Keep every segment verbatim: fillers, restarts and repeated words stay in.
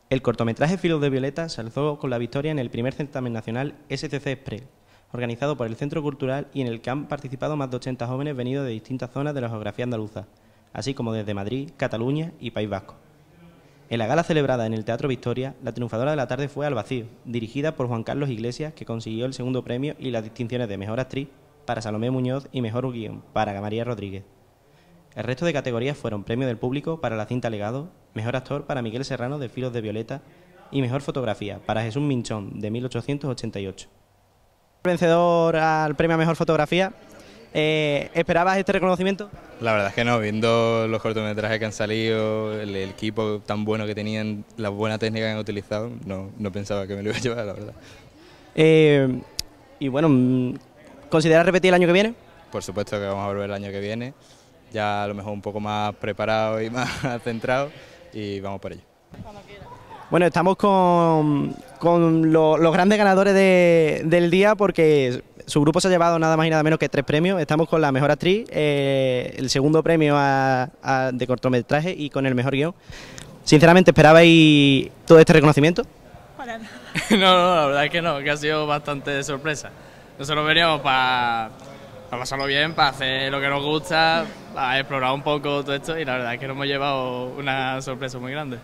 El cortometraje Filos de Violeta se alzó con la victoria en el primer certamen nacional S C C Express, organizado por el Centro Cultural y en el que han participado más de ochenta jóvenes venidos de distintas zonas de la geografía andaluza, así como desde Madrid, Cataluña y País Vasco. En la gala celebrada en el Teatro Victoria, la triunfadora de la tarde fue Al Vacío, dirigida por Juan Carlos Iglesias, que consiguió el segundo premio y las distinciones de Mejor Actriz para Salomé Muñoz y Mejor Guión para María Rodríguez. El resto de categorías fueron Premio del Público para la cinta Legado, Mejor Actor para Miguel Serrano de Filos de Violeta y Mejor Fotografía para Jesús Minchón de mil ochocientos ochenta y ocho. Vencedor al premio a Mejor Fotografía. Eh, ¿Esperabas este reconocimiento? La verdad es que no, viendo los cortometrajes que han salido, el, el equipo tan bueno que tenían, la buena técnica que han utilizado, no, no pensaba que me lo iba a llevar, la verdad. Eh, y bueno, ¿consideras repetir el año que viene? Por supuesto que vamos a volver el año que viene, ya a lo mejor un poco más preparado y más centrado, y vamos por ello. Bueno, estamos con, con lo, los grandes ganadores de, del día, porque su grupo se ha llevado nada más y nada menos que tres premios. Estamos con la Mejor Actriz, eh, el segundo premio a, a, de cortometraje y con el Mejor Guión. Sinceramente, ¿esperabais todo este reconocimiento? No, no, la verdad es que no, que ha sido bastante sorpresa. Nosotros veníamos para pa pasarlo bien, para hacer lo que nos gusta, para explorar un poco todo esto, y la verdad es que nos hemos llevado una sorpresa muy grande.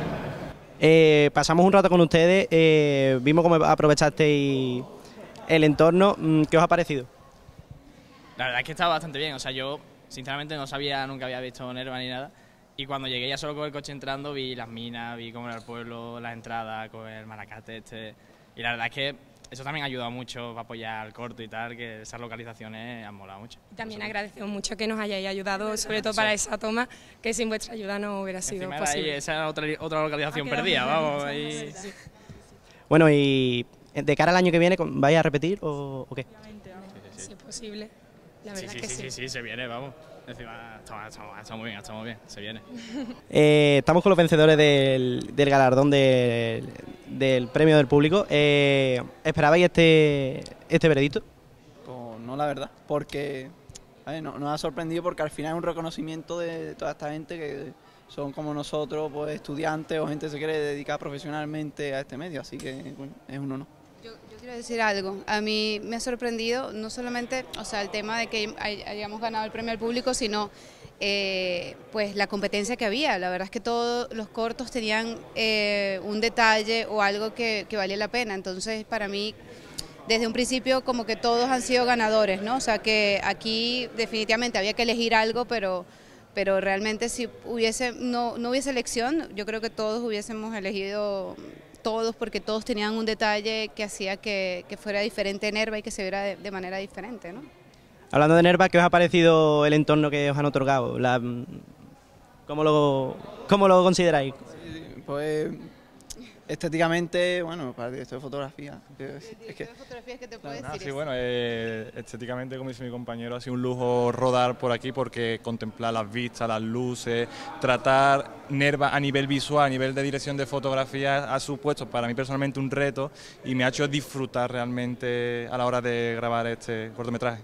Eh, pasamos un rato con ustedes, eh, vimos cómo aprovechasteis el entorno. ¿Qué os ha parecido? La verdad es que está bastante bien, o sea, yo sinceramente no sabía, nunca había visto Nerva ni nada, y cuando llegué ya solo con el coche entrando vi las minas, vi cómo era el pueblo, las entradas, con el maracate este, y la verdad es que eso también ha ayudado mucho para apoyar al corto y tal, que esas localizaciones han molado mucho. También agradecemos mucho que nos hayáis ayudado, sobre todo para esa toma, que sin vuestra ayuda no hubiera sido Encima posible. Ahí, esa era otra, otra localización perdida, vamos. Ahí. Sí. Bueno, y de cara al año que viene, ¿vais a repetir o, o qué? Sí, sí, sí. Si es posible, la verdad sí, es que sí, sí. sí, sí, se viene, vamos. Encima, está, está, está muy bien, está muy bien, se viene. Eh, estamos con los vencedores del, del galardón de, del premio del público. Eh, ¿Esperabais este, este veredicto? Pues no, la verdad, porque a ver, no, nos ha sorprendido porque al final es un reconocimiento de toda esta gente que son como nosotros, pues estudiantes o gente que se quiere dedicar profesionalmente a este medio, así que bueno, es un honor. Yo, yo quiero decir algo, a mí me ha sorprendido no solamente, o sea, el tema de que hay- hayamos ganado el premio al público, sino eh, pues la competencia que había. La verdad es que todos los cortos tenían eh, un detalle o algo que, que valía la pena, entonces para mí desde un principio como que todos han sido ganadores, ¿no? O sea que aquí definitivamente había que elegir algo, pero, pero realmente si hubiese, no, no hubiese elección, yo creo que todos hubiésemos elegido todos, porque todos tenían un detalle que hacía que, que fuera diferente Nerva y que se viera de, de manera diferente, ¿no? Hablando de Nerva, ¿qué os ha parecido el entorno que os han otorgado? La, ¿cómo, lo, ¿Cómo lo consideráis? Pues estéticamente, bueno, para el director de fotografía, es que fotografías que te puedo Ah, decir sí, eso. bueno, eh, estéticamente, como dice mi compañero, ha sido un lujo rodar por aquí porque contemplar las vistas, las luces, tratar Nerva a nivel visual, a nivel de dirección de fotografía, ha supuesto para mí personalmente un reto y me ha hecho disfrutar realmente a la hora de grabar este cortometraje.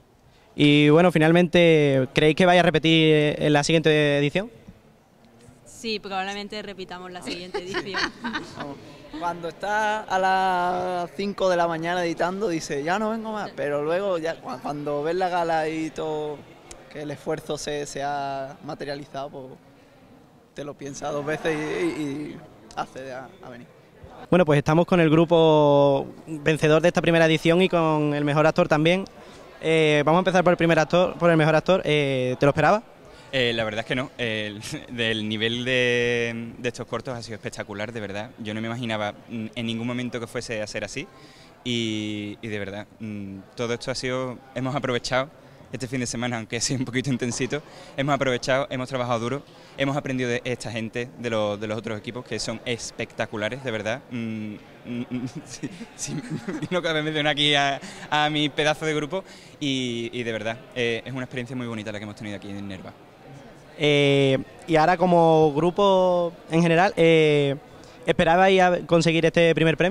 Y bueno, finalmente, ¿creéis que vais a repetir en la siguiente edición? Sí, probablemente repitamos la siguiente edición. vamos, cuando está a las cinco de la mañana editando dice ya no vengo más, pero luego ya cu- cuando ves la gala y todo, que el esfuerzo se, se ha materializado, pues te lo piensas dos veces y, y, y accede a, a venir. Bueno, pues estamos con el grupo vencedor de esta primera edición y con el mejor actor también. Eh, vamos a empezar por el primer actor, por el mejor actor. Eh, ¿Te lo esperabas? Eh, la verdad es que no, el, del nivel de, de estos cortos ha sido espectacular, de verdad. Yo no me imaginaba mm, en ningún momento que fuese a ser así y, y de verdad, mm, todo esto ha sido, hemos aprovechado este fin de semana, aunque ha sido un poquito intensito, hemos aprovechado, hemos trabajado duro, hemos aprendido de esta gente, de, lo, de los otros equipos que son espectaculares, de verdad. Mm, mm, sí, sí, no cabe mencionar aquí a, a mi pedazo de grupo y, y de verdad, eh, es una experiencia muy bonita la que hemos tenido aquí en Nerva. Eh, y ahora como grupo en general, eh, ¿esperabais a conseguir este primer premio?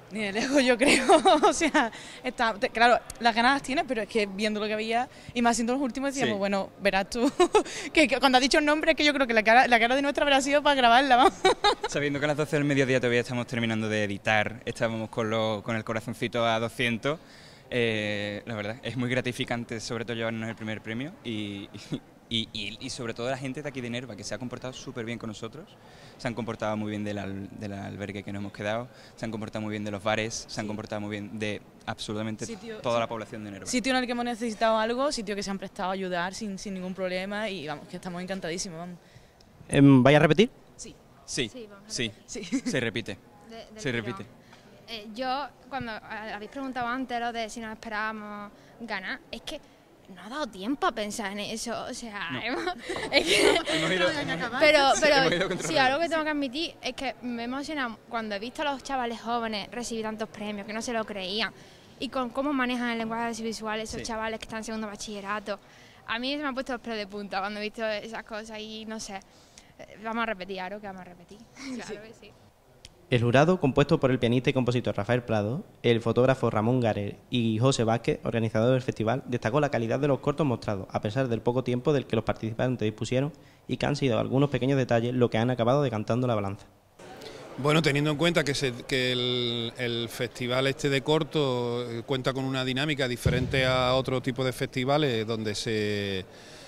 Ni de lejos, yo creo. O sea, está, te, claro, las ganas las tienes, pero es que viendo lo que había, y más siendo los últimos, decíamos, sí. Bueno, verás tú, que, que cuando has dicho el nombre, es que yo creo que la cara, la cara de nuestra habrá sido para grabarla, vamos. Sabiendo que a las doce del mediodía todavía estamos terminando de editar, estábamos con, lo, con el corazoncito a doscientos, eh, la verdad, es muy gratificante, sobre todo llevarnos el primer premio, y... y Y, y, y sobre todo la gente de aquí de Nerva, que se ha comportado súper bien con nosotros, se han comportado muy bien del, al, del albergue que nos hemos quedado, se han comportado muy bien de los bares, se han comportado muy bien de absolutamente sitio, toda sí. la población de Nerva. Sitio en el que hemos necesitado algo, sitio que se han prestado a ayudar sin, sin ningún problema y vamos, que estamos encantadísimos, vamos. Eh, ¿Vaya a repetir? Sí. Sí, sí, sí, sí. se repite, de, se repite. Eh, yo, cuando habéis preguntado antes lo de si nos esperábamos ganar, es que no ha dado tiempo a pensar en eso, o sea, no. hemos, es que, hemos ido, pero, pero sí, sí, algo que tengo que admitir es que me he emocionado cuando he visto a los chavales jóvenes recibir tantos premios, que no se lo creían, y con cómo manejan el lenguaje visual esos sí. chavales que están en segundo bachillerato. A mí se me han puesto los pelos de punta cuando he visto esas cosas y no sé, vamos a repetir, Aro, que vamos a repetir, claro sí. que sí. El jurado, compuesto por el pianista y compositor Rafael Prado, el fotógrafo Ramón Garer y José Vázquez, organizador del festival, destacó la calidad de los cortos mostrados, a pesar del poco tiempo del que los participantes dispusieron y que han sido algunos pequeños detalles lo que han acabado decantando la balanza. Bueno, teniendo en cuenta que, se, que el, el festival este de corto cuenta con una dinámica diferente a otro tipo de festivales donde se...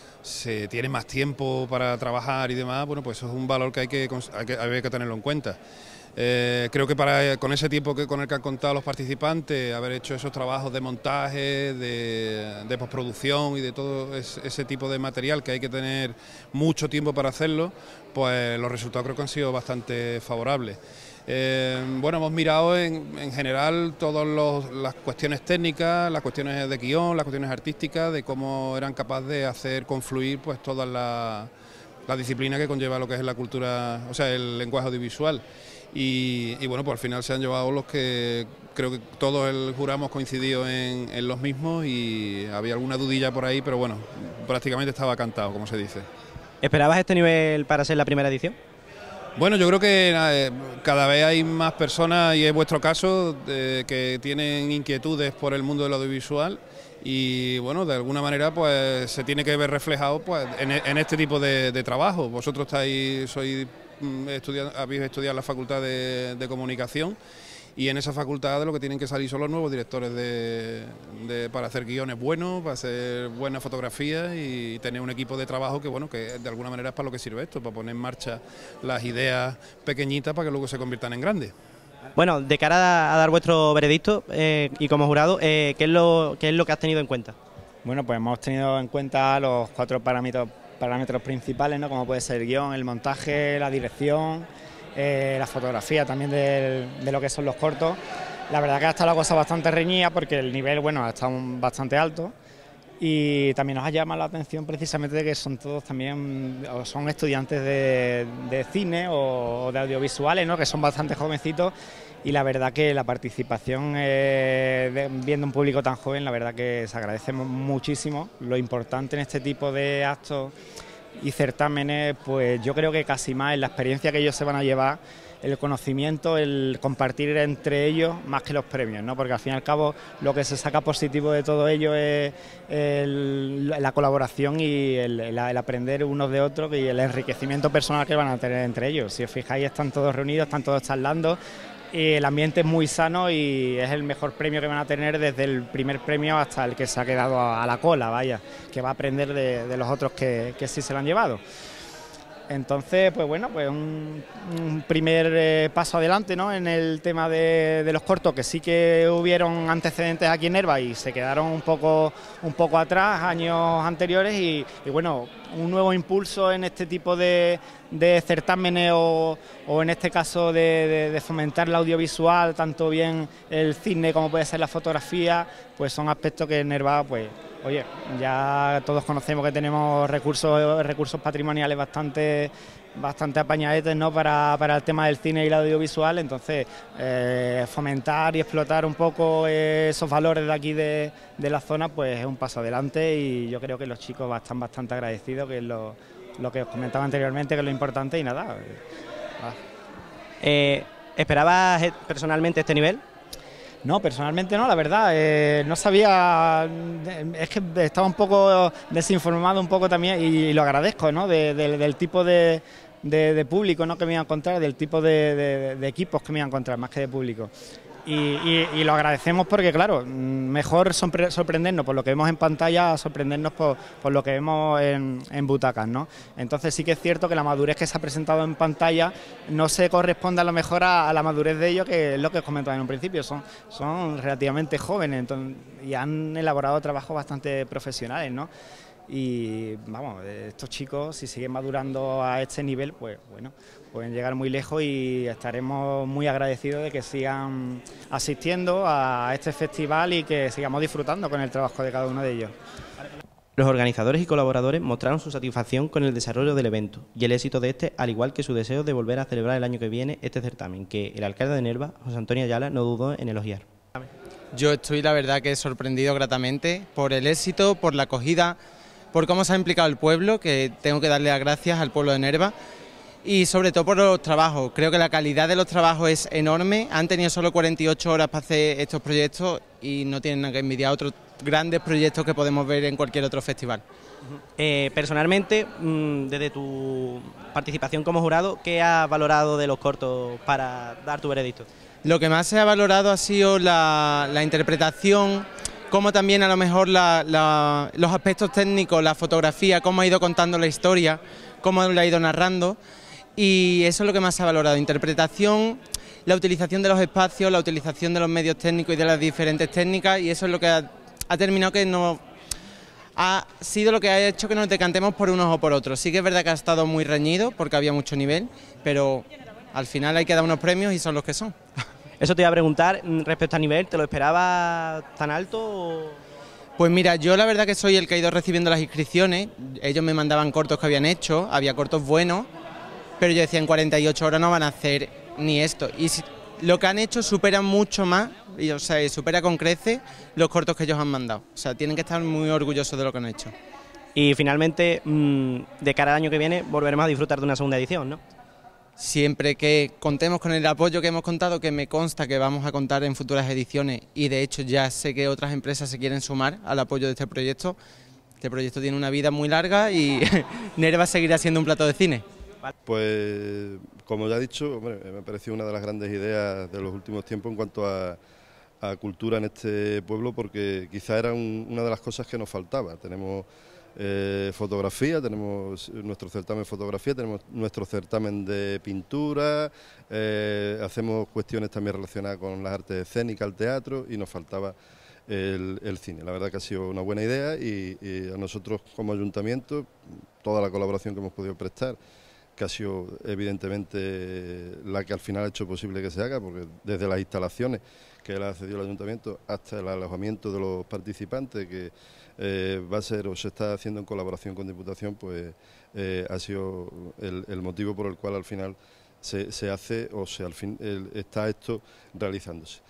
se tiene más tiempo para trabajar y demás, bueno, pues eso es un valor que hay que, hay que, hay que tenerlo en cuenta. Eh, creo que para, con ese tiempo que, con el que han contado los participantes, haber hecho esos trabajos de montaje, de, de postproducción y de todo ese, ese tipo de material que hay que tener mucho tiempo para hacerlo, pues los resultados creo que han sido bastante favorables. Eh, bueno, hemos mirado en, en general todas los, las cuestiones técnicas, las cuestiones de guión, las cuestiones artísticas, de cómo eran capaces de hacer confluir pues toda la, la disciplina que conlleva lo que es la cultura, o sea, el lenguaje audiovisual. Y, y bueno, pues al final se han llevado los que creo que todos el jurado hemos coincidido en, en los mismos y había alguna dudilla por ahí, pero bueno, prácticamente estaba cantado, como se dice. ¿Esperabas este nivel para ser la primera edición? Bueno, yo creo que eh, cada vez hay más personas, y es vuestro caso, eh, que tienen inquietudes por el mundo del audiovisual y bueno, de alguna manera pues se tiene que ver reflejado pues en, en este tipo de, de trabajo. Vosotros estáis, sois estudiado, habéis estudiado en la Facultad de, de Comunicación y en esa facultad de lo que tienen que salir son los nuevos directores de, de, para hacer guiones buenos, para hacer buenas fotografías y tener un equipo de trabajo que bueno, que de alguna manera es para lo que sirve esto, para poner en marcha las ideas pequeñitas para que luego se conviertan en grandes. Bueno, de cara a dar vuestro veredicto eh, y como jurado, eh, ¿qué es lo, qué es lo que has tenido en cuenta? Bueno, pues hemos tenido en cuenta los cuatro parámetros parámetros principales, ¿no? Como puede ser el guión, el montaje, la dirección, eh, la fotografía también de, de lo que son los cortos. La verdad que ha estado la cosa bastante reñida porque el nivel, bueno, ha estado bastante alto y también nos ha llamado la atención precisamente de que son todos también, o son estudiantes de, de cine o de audiovisuales, ¿no? Que son bastante jovencitos y la verdad que la participación, eh, de, viendo un público tan joven, la verdad que se agradece muchísimo. Lo importante en este tipo de actos y certámenes, pues yo creo que casi más es la experiencia que ellos se van a llevar, el conocimiento, el compartir entre ellos, más que los premios, ¿no? Porque al fin y al cabo lo que se saca positivo de todo ello es el, la colaboración y el, el, el aprender unos de otros y el enriquecimiento personal que van a tener entre ellos. Si os fijáis, están todos reunidos, están todos charlando. Y el ambiente es muy sano y es el mejor premio que van a tener desde el primer premio hasta el que se ha quedado a, a la cola, vaya, que va a aprender de, de los otros que, que sí se lo han llevado. Entonces, pues bueno, pues un, un primer eh, paso adelante, ¿no? En el tema de, de los cortos, que sí que hubieron antecedentes aquí en Nerva y se quedaron un poco, un poco atrás años anteriores y, y bueno, un nuevo impulso en este tipo de, de certámenes o, o en este caso de, de, de fomentar la audiovisual, tanto bien el cine como puede ser la fotografía, pues son aspectos que en Nerva, pues oye, ya todos conocemos que tenemos recursos recursos patrimoniales bastante bastante apañadetes, ¿no? para, para el tema del cine y el audiovisual, entonces eh, fomentar y explotar un poco esos valores de aquí de, de la zona, pues es un paso adelante y yo creo que los chicos están bastante agradecidos, que es lo, lo que os comentaba anteriormente, que es lo importante y nada. Eh, ¿Esperabas personalmente este nivel? No, personalmente no, la verdad, eh, no sabía, es que estaba un poco desinformado un poco también y, y lo agradezco, ¿no? De, de, del tipo de, de, de público, ¿no?, que me iba a encontrar, del tipo de, de, de equipos que me iba a encontrar, más que de público. Y, y, y lo agradecemos porque, claro, mejor sorprendernos por lo que vemos en pantalla a sorprendernos por, por lo que vemos en, en butacas, ¿no? Entonces sí que es cierto que la madurez que se ha presentado en pantalla no se corresponde a lo mejor a, a la madurez de ellos, que es lo que os comentaba en un principio, son, son relativamente jóvenes entonces, y han elaborado trabajos bastante profesionales, ¿no? Y vamos, estos chicos, si siguen madurando a este nivel, pues bueno, pueden llegar muy lejos y estaremos muy agradecidos de que sigan asistiendo a este festival y que sigamos disfrutando con el trabajo de cada uno de ellos. Los organizadores y colaboradores mostraron su satisfacción con el desarrollo del evento y el éxito de este, al igual que su deseo de volver a celebrar el año que viene este certamen, que el alcalde de Nerva, José Antonio Ayala, no dudó en elogiar. Yo estoy, la verdad, que sorprendido gratamente por el éxito, por la acogida, por cómo se ha implicado el pueblo, que tengo que darle las gracias al pueblo de Nerva, y sobre todo por los trabajos. Creo que la calidad de los trabajos es enorme. Han tenido solo cuarenta y ocho horas para hacer estos proyectos y no tienen nada que envidiar a otros grandes proyectos que podemos ver en cualquier otro festival. Eh, personalmente, desde tu participación como jurado, ¿qué has valorado de los cortos para dar tu veredicto? Lo que más se ha valorado ha sido la, la interpretación, como también a lo mejor la, la, los aspectos técnicos, la fotografía, cómo ha ido contando la historia, cómo la ha ido narrando, y eso es lo que más se ha valorado: interpretación, la utilización de los espacios, la utilización de los medios técnicos y de las diferentes técnicas, y eso es lo que ha, ha terminado que no ha sido lo que ha hecho que nos decantemos por unos o por otros. Sí que es verdad que ha estado muy reñido porque había mucho nivel, pero al final hay que dar unos premios y son los que son. Eso te iba a preguntar, respecto a nivel, ¿te lo esperabas tan alto o...? Pues mira, yo la verdad que soy el que ha ido recibiendo las inscripciones. Ellos me mandaban cortos que habían hecho, había cortos buenos, pero yo decía, en cuarenta y ocho horas no van a hacer ni esto. Y si, lo que han hecho supera mucho más, y, o sea, supera con creces los cortos que ellos han mandado. O sea, tienen que estar muy orgullosos de lo que han hecho. Y finalmente, mmm, de cara al año que viene, volveremos a disfrutar de una segunda edición, ¿no? Siempre que contemos con el apoyo que hemos contado, que me consta que vamos a contar en futuras ediciones, y de hecho ya sé que otras empresas se quieren sumar al apoyo de este proyecto. Este proyecto tiene una vida muy larga y Nerva seguirá siendo un plato de cine. Pues como ya he dicho, hombre, me ha parecido una de las grandes ideas de los últimos tiempos en cuanto a, a cultura en este pueblo, porque quizá era un, una de las cosas que nos faltaba. Tenemos Eh, fotografía, tenemos nuestro certamen de fotografía, tenemos nuestro certamen de pintura, eh, hacemos cuestiones también relacionadas con las artes escénicas, el teatro, y nos faltaba el, el cine. La verdad que ha sido una buena idea y, y a nosotros como ayuntamiento, toda la colaboración que hemos podido prestar, que ha sido evidentemente la que al final ha hecho posible que se haga, porque desde las instalaciones que le ha cedido el ayuntamiento hasta el alojamiento de los participantes, que eh, va a ser o se está haciendo en colaboración con Diputación, pues eh, ha sido el, el motivo por el cual al final se, se hace o se al fin el, está esto realizándose.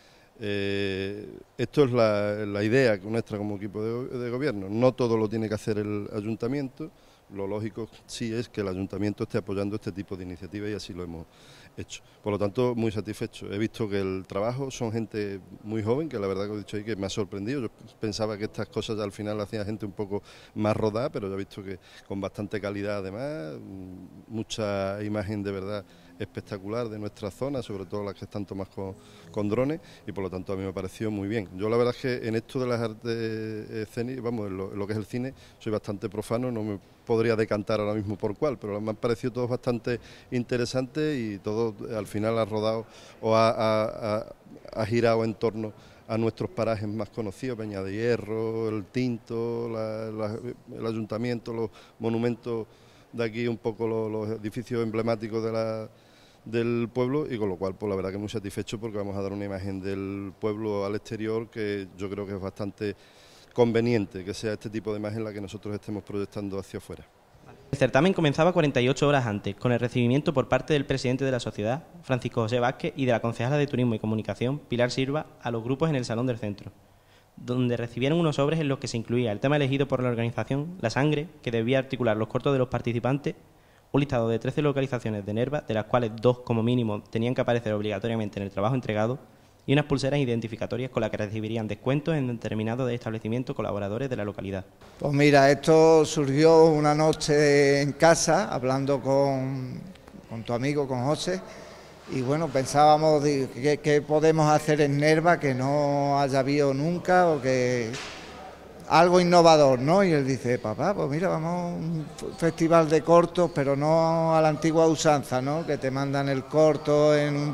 Eh, esto es la, la idea nuestra como equipo de, de gobierno. No todo lo tiene que hacer el ayuntamiento. Lo lógico sí es que el ayuntamiento esté apoyando este tipo de iniciativas y así lo hemos hecho. Por lo tanto, muy satisfecho. He visto que el trabajo son gente muy joven, que la verdad que he dicho ahí que me ha sorprendido. Yo pensaba que estas cosas ya al final hacían gente un poco más rodada, pero ya he visto que con bastante calidad además, mucha imagen de verdad espectacular de nuestra zona, sobre todo las que están tomadas con, con drones, y por lo tanto a mí me ha parecido muy bien. Yo la verdad es que en esto de las artes escénicas, vamos, en lo, en lo que es el cine, soy bastante profano, no me podría decantar ahora mismo por cuál, pero me han parecido todos bastante interesantes y todo al final ha rodado o ha, ha, ha, ha girado en torno a nuestros parajes más conocidos, Peña de Hierro, el Tinto, la, la, el ayuntamiento, los monumentos de aquí, un poco los, los edificios emblemáticos de la del pueblo, y con lo cual pues la verdad que muy satisfecho porque vamos a dar una imagen del pueblo al exterior que yo creo que es bastante conveniente que sea este tipo de imagen la que nosotros estemos proyectando hacia afuera. El certamen comenzaba cuarenta y ocho horas antes, con el recibimiento por parte del presidente de la sociedad, Francisco José Vázquez, y de la concejala de Turismo y Comunicación, Pilar Silva, a los grupos en el Salón del Centro, donde recibieron unos sobres en los que se incluía el tema elegido por la organización, la sangre, que debía articular los cortos de los participantes, un listado de trece localizaciones de Nerva, de las cuales dos como mínimo tenían que aparecer obligatoriamente en el trabajo entregado, y unas pulseras identificatorias con las que recibirían descuentos en determinados establecimientos colaboradores de la localidad. Pues mira, esto surgió una noche en casa, hablando con, con tu amigo, con José, y bueno, pensábamos qué que podemos hacer en Nerva que no haya habido nunca o que algo innovador, ¿no? Y él dice, papá, pues mira, vamos a un festival de cortos, pero no a la antigua usanza, ¿no? Que te mandan el corto en un,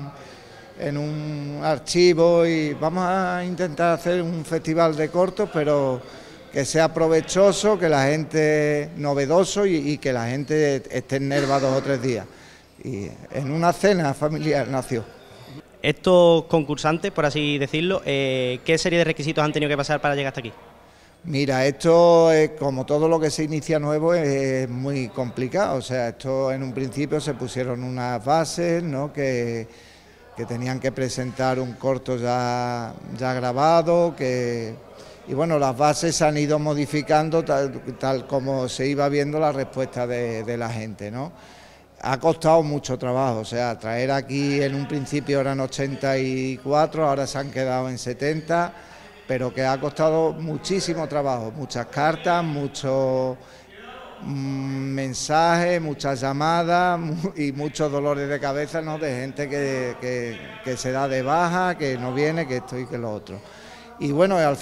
en un archivo y vamos a intentar hacer un festival de cortos, pero que sea provechoso, que la gente, novedoso y, y que la gente esté en Nerva dos o tres días. Y en una cena familiar nació. Estos concursantes, por así decirlo, eh, ¿qué serie de requisitos han tenido que pasar para llegar hasta aquí? Mira, esto, es, como todo lo que se inicia nuevo, es muy complicado. O sea, esto en un principio se pusieron unas bases, ¿no? que, que tenían que presentar un corto ya, ya grabado, que, y bueno, las bases se han ido modificando tal, tal como se iba viendo la respuesta de, de la gente, ¿no? Ha costado mucho trabajo, o sea, traer aquí en un principio eran ochenta y cuatro, ahora se han quedado en setenta, pero que ha costado muchísimo trabajo, muchas cartas, muchos mmm, mensajes, muchas llamadas y muchos dolores de cabeza, ¿no? De gente que, que, que se da de baja, que no viene, que esto y que lo otro. Y bueno, al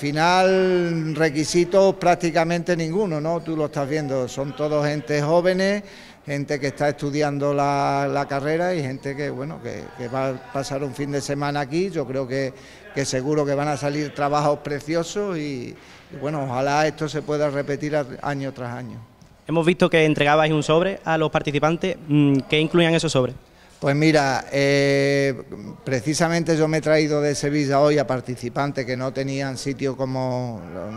final requisitos prácticamente ninguno, ¿no? Tú lo estás viendo, son todos gente jóvenes, gente que está estudiando la, la carrera y gente que, bueno, que, que va a pasar un fin de semana aquí. Yo creo que, que seguro que van a salir trabajos preciosos y, y bueno, ojalá esto se pueda repetir año tras año. Hemos visto que entregabais un sobre a los participantes. ¿Qué incluían esos sobres? Pues mira, eh, precisamente yo me he traído de Sevilla hoy a participantes que no tenían sitio como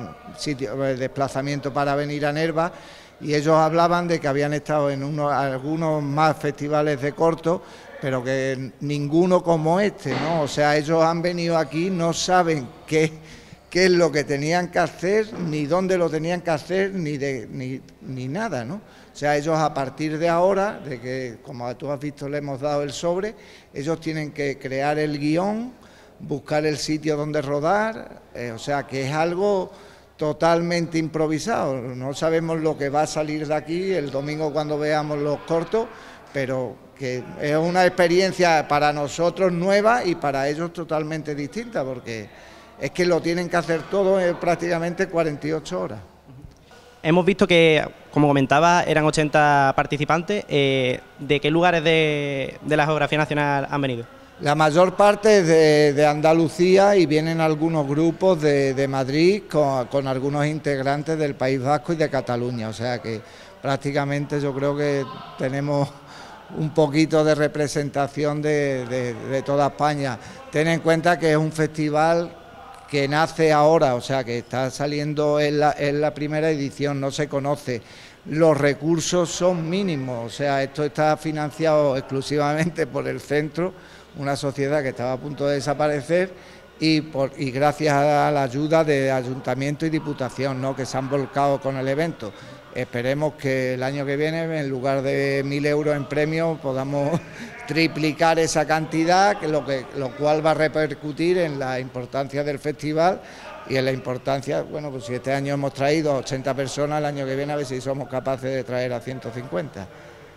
sitio de desplazamiento para venir a Nerva, y ellos hablaban de que habían estado en unos, algunos más festivales de corto, pero que ninguno como este, ¿no? O sea, ellos han venido aquí, no saben qué, qué es lo que tenían que hacer, ni dónde lo tenían que hacer, ni, de, ni, ni nada, ¿no? O sea, ellos a partir de ahora, de que como tú has visto le hemos dado el sobre, ellos tienen que crear el guión, buscar el sitio donde rodar, eh, o sea, que es algo totalmente improvisado. No sabemos lo que va a salir de aquí el domingo cuando veamos los cortos, pero que es una experiencia para nosotros nueva y para ellos totalmente distinta, porque es que lo tienen que hacer todo en prácticamente cuarenta y ocho horas. Hemos visto que, como comentaba, eran ochenta participantes. Eh, ¿De qué lugares de, de la geografía nacional han venido? La mayor parte es de, de Andalucía y vienen algunos grupos de, de Madrid con, con algunos integrantes del País Vasco y de Cataluña, o sea que prácticamente yo creo que tenemos un poquito de representación de, de, de toda España. Ten en cuenta que es un festival que nace ahora, o sea que está saliendo en la, en la primera edición, no se conoce. Los recursos son mínimos, o sea, esto está financiado exclusivamente por el centro, una sociedad que estaba a punto de desaparecer, y, por, y gracias a la ayuda de Ayuntamiento y Diputación, ¿no? Que se han volcado con el evento. Esperemos que el año que viene, en lugar de mil euros en premios, podamos triplicar esa cantidad, que lo, que, lo cual va a repercutir en la importancia del festival y en la importancia, bueno, pues si este año hemos traído a ochenta personas, el año que viene a ver si somos capaces de traer a ciento cincuenta.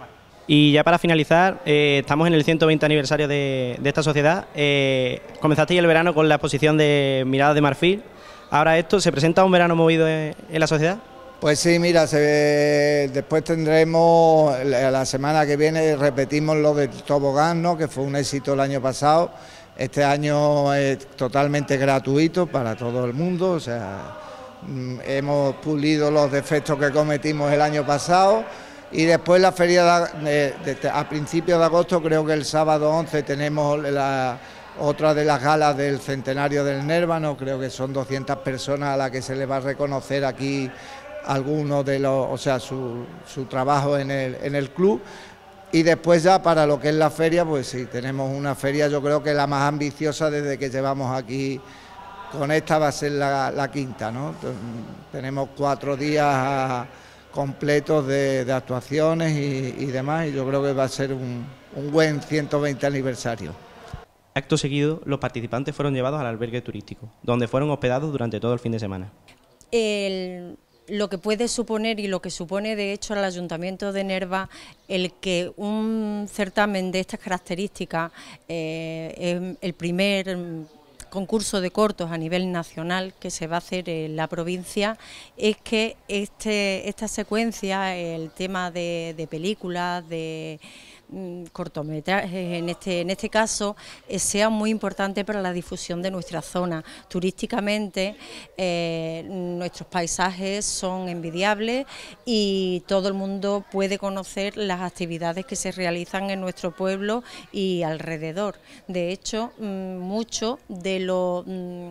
Y ya para finalizar, eh, estamos en el ciento veinte aniversario de, de esta sociedad. Eh, comenzasteis el verano con la exposición de Miradas de Marfil. Ahora esto, ¿se presenta un verano movido en, en la sociedad? Pues sí, mira, se, después tendremos, la, la semana que viene repetimos lo del tobogán, ¿no? Que fue un éxito el año pasado. Este año es totalmente gratuito para todo el mundo, o sea, hemos pulido los defectos que cometimos el año pasado. Y después la feria de, de, de, a principios de agosto, creo que el sábado once tenemos la, otra de las galas del centenario del Nerva, ¿no? Creo que son doscientas personas a las que se les va a reconocer aquí algunos de los, o sea, su, su trabajo en el, en el club. Y después ya para lo que es la feria, pues sí, tenemos una feria, yo creo que la más ambiciosa desde que llevamos aquí. Con esta va a ser la, la quinta, ¿no? Tenemos cuatro días a, completos de, de actuaciones y, y demás, y yo creo que va a ser un, un buen ciento veinte aniversario. Acto seguido, los participantes fueron llevados al albergue turístico, donde fueron hospedados durante todo el fin de semana. El, lo que puede suponer y lo que supone de hecho al Ayuntamiento de Nerva el que un certamen de estas características, eh, es el primer concurso de cortos a nivel nacional que se va a hacer en la provincia, es que este, esta secuencia, el tema de, de películas, de cortometrajes en este, en este caso, eh, sea muy importante para la difusión de nuestra zona. Turísticamente eh, nuestros paisajes son envidiables y todo el mundo puede conocer las actividades que se realizan en nuestro pueblo y alrededor. De hecho, mucho de lo...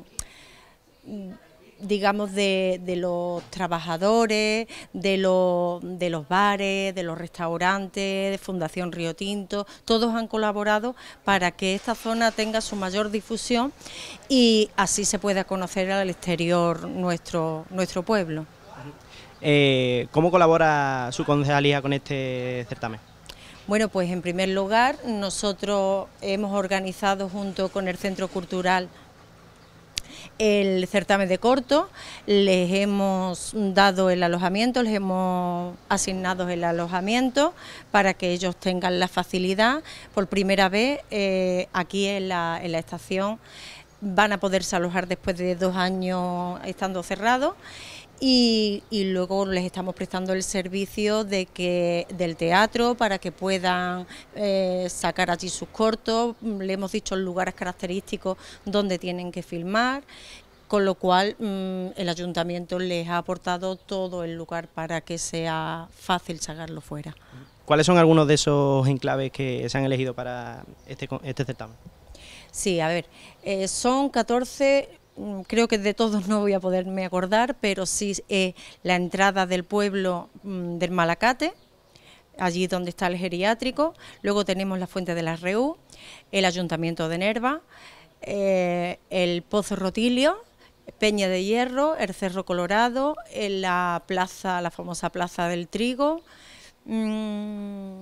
digamos de, de los trabajadores, de, lo, de los bares, de los restaurantes, de Fundación Río Tinto, todos han colaborado para que esta zona tenga su mayor difusión y así se pueda conocer al exterior nuestro, nuestro pueblo. Eh, ¿Cómo colabora su concejalía con este certamen? Bueno, pues en primer lugar nosotros hemos organizado junto con el Centro Cultural el certamen de corto, les hemos dado el alojamiento, les hemos asignado el alojamiento para que ellos tengan la facilidad. Por primera vez eh, aquí en la, en la estación van a poderse alojar después de dos años estando cerrados. Y, y luego les estamos prestando el servicio de que del teatro para que puedan eh, sacar allí sus cortos. Le hemos dicho los lugares característicos donde tienen que filmar, con lo cual mmm, el ayuntamiento les ha aportado todo el lugar para que sea fácil sacarlo fuera. ¿Cuáles son algunos de esos enclaves que se han elegido para este, este certamen? Sí, a ver, eh, son catorce... Creo que de todos no voy a poderme acordar, pero sí eh, la entrada del pueblo mmm, del Malacate, allí donde está el geriátrico, luego tenemos la Fuente de la Reú, el Ayuntamiento de Nerva, eh, el Pozo Rotilio, Peña de Hierro, el Cerro Colorado, en la plaza, la famosa Plaza del Trigo. Mmm,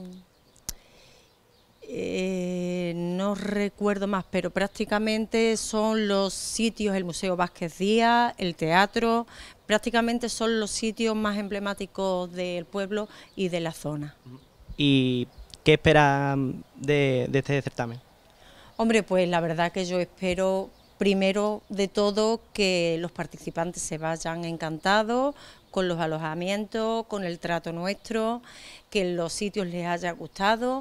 Eh, no recuerdo más, pero prácticamente son los sitios, el Museo Vázquez Díaz, el teatro, prácticamente son los sitios más emblemáticos del pueblo y de la zona. ¿Y qué esperan de, de este certamen? Hombre, pues la verdad que yo espero, primero de todo, que los participantes se vayan encantados con los alojamientos, con el trato nuestro, que los sitios les haya gustado.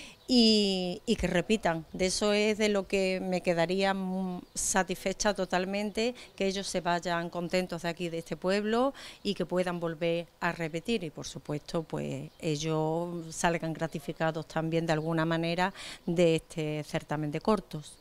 Y, y que repitan, de eso es de lo que me quedaría satisfecha totalmente, que ellos se vayan contentos de aquí, de este pueblo, y que puedan volver a repetir y por supuesto pues ellos salgan gratificados también de alguna manera de este certamen de cortos.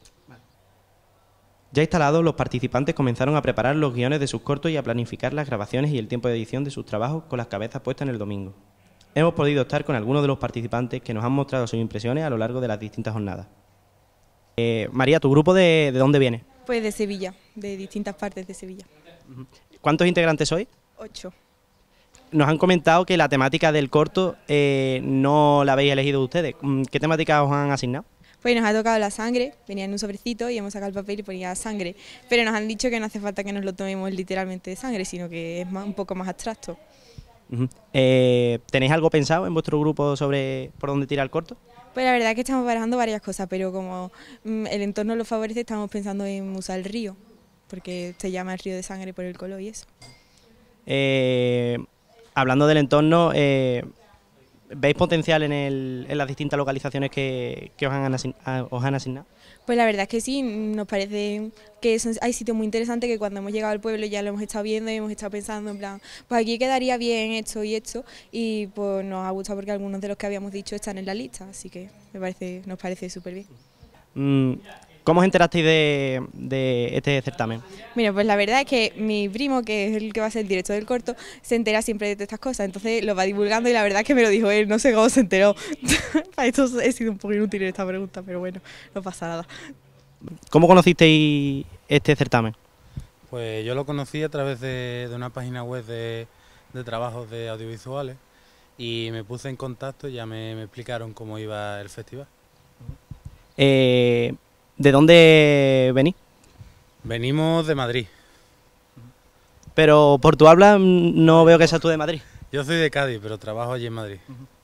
Ya instalados, los participantes comenzaron a preparar los guiones de sus cortos y a planificar las grabaciones y el tiempo de edición de sus trabajos con las cabezas puestas en el domingo. Hemos podido estar con algunos de los participantes que nos han mostrado sus impresiones a lo largo de las distintas jornadas. Eh, María, ¿tu grupo de, de dónde viene? Pues de Sevilla, de distintas partes de Sevilla. ¿Cuántos integrantes sois? Ocho. Nos han comentado que la temática del corto eh, no la habéis elegido ustedes. ¿Qué temática os han asignado? Pues nos ha tocado la sangre, venía en un sobrecito y hemos sacado el papel y ponía sangre. Pero nos han dicho que no hace falta que nos lo tomemos literalmente de sangre, sino que es más, un poco más abstracto. Uh-huh. eh, ¿Tenéis algo pensado en vuestro grupo sobre por dónde tira el corto? Pues la verdad es que estamos barajando varias cosas, pero como mm, el entorno lo favorece, estamos pensando en usar el río, porque se llama el río de sangre por el color y eso. Eh, hablando del entorno, eh, ¿veis potencial en, el, en las distintas localizaciones que, que os, han asign, os han asignado? Pues la verdad es que sí, nos parece que son, hay sitios muy interesantes que cuando hemos llegado al pueblo ya lo hemos estado viendo y hemos estado pensando en plan, pues aquí quedaría bien esto y esto, y pues nos ha gustado porque algunos de los que habíamos dicho están en la lista, así que me parece, nos parece súper bien. Mm, ¿Cómo os enterasteis de, de este certamen? Mira, pues la verdad es que mi primo, que es el que va a ser el director del corto, se entera siempre de todas estas cosas, entonces lo va divulgando y la verdad es que me lo dijo él, no sé cómo se enteró. Para esto he sido un poco inútil en esta pregunta, pero bueno, no pasa nada. ¿Cómo conocisteis este certamen? Pues yo lo conocí a través de, de una página web de, de trabajos de audiovisuales y me puse en contacto y ya me, me explicaron cómo iba el festival. Eh... ¿De dónde venís? Venimos de Madrid. Pero por tu habla no veo que seas tú de Madrid. Yo soy de Cádiz, pero trabajo allí en Madrid.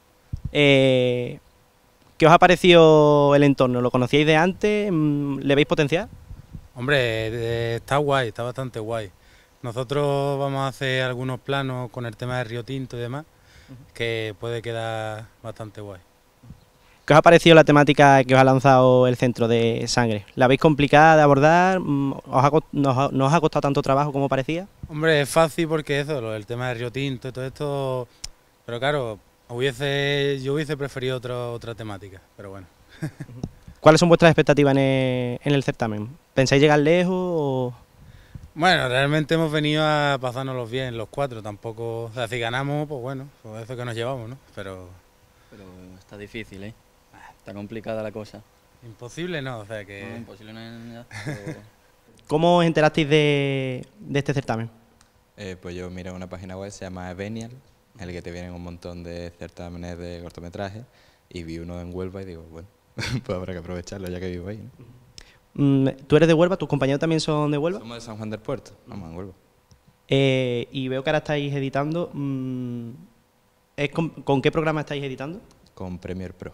Eh, ¿Qué os ha parecido el entorno? ¿Lo conocíais de antes? ¿Le veis potencial? Hombre, eh, está guay, está bastante guay. Nosotros vamos a hacer algunos planos con el tema de Río Tinto y demás, que puede quedar bastante guay. ¿Qué os ha parecido la temática que os ha lanzado el Centro de Sangre? ¿La veis complicada de abordar? ¿Os ha, no, ¿No os ha costado tanto trabajo como parecía? Hombre, es fácil porque eso, lo, el tema de Río Tinto y todo esto, pero claro, hubiese, yo hubiese preferido otro, otra temática, pero bueno. ¿Cuáles son vuestras expectativas en el, en el certamen? ¿Pensáis llegar lejos o...? Bueno, realmente hemos venido a pasárnoslos bien los cuatro, tampoco, o sea, si ganamos, pues bueno, pues eso que nos llevamos, ¿no? Pero... Pero está difícil, ¿eh? Está complicada la cosa. Imposible no, o sea que... No, imposible no es nada, pero... ¿Cómo os enterasteis de, de este certamen? Eh, pues yo miré una página web, se llama Evenial, en el que te vienen un montón de certámenes de cortometraje, y vi uno en Huelva y digo, bueno, pues habrá que aprovecharlo ya que vivo ahí, ¿no? ¿Tú eres de Huelva? ¿Tus compañeros también son de Huelva? Somos de San Juan del Puerto, vamos, en Huelva. Eh, y veo que ahora estáis editando. Mmm, ¿es con, ¿Con qué programa estáis editando? Con Premiere Pro.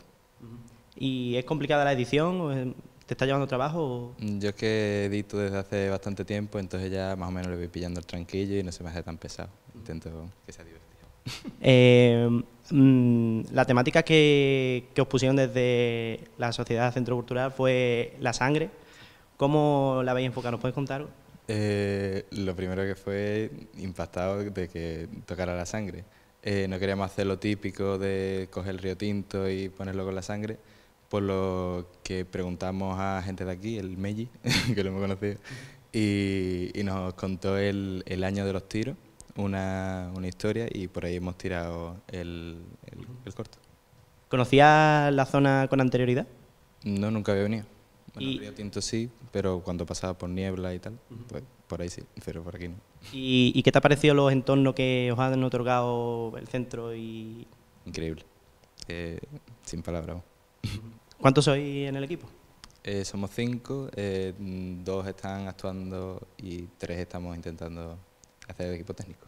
¿Y es complicada la edición? ¿O ¿Te está llevando trabajo? O? Yo es que edito desde hace bastante tiempo, entonces ya más o menos le voy pillando el tranquillo y no se me hace tan pesado. Intento que sea divertido. Eh, mmm, la temática que, que os pusieron desde la Sociedad Centro Cultural fue la sangre. ¿Cómo la habéis enfocado? ¿Nos puedes contar algo? Eh, lo primero que fue impactado de que tocara la sangre. Eh, no queríamos hacer lo típico de coger el Río Tinto y ponerlo con la sangre, por lo que preguntamos a gente de aquí, el Meji, que lo hemos conocido, y, y nos contó el, el año de los tiros, una, una historia, y por ahí hemos tirado el, el, el corto. ¿Conocías la zona con anterioridad? No, nunca había venido. Bueno, y... el Río Tinto sí, pero cuando pasaba por niebla y tal, pues por ahí sí, pero por aquí no. ¿Y, y qué te ha parecido los entornos que os han otorgado el centro? Y Increíble, eh, sin palabras. ¿Cuántos sois en el equipo? Eh, somos cinco, eh, dos están actuando y tres estamos intentando hacer el equipo técnico.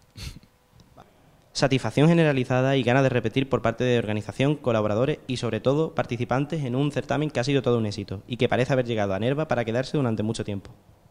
Satisfacción generalizada y ganas de repetir por parte de organización, colaboradores y sobre todo participantes en un certamen que ha sido todo un éxito y que parece haber llegado a Nerva para quedarse durante mucho tiempo.